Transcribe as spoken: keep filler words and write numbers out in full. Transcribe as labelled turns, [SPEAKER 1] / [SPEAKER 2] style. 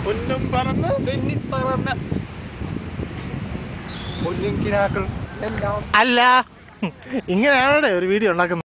[SPEAKER 1] പൊന്നും പറന്ന്
[SPEAKER 2] പിന്നിപ്പറന്ന പൊന്നിൻ കിനാക്കൾ എല്ലാം
[SPEAKER 1] അല്ല ഇങ്ങനെയാണോ ഒരു വീഡിയോ ഉണ്ടാക്കുന്നത്?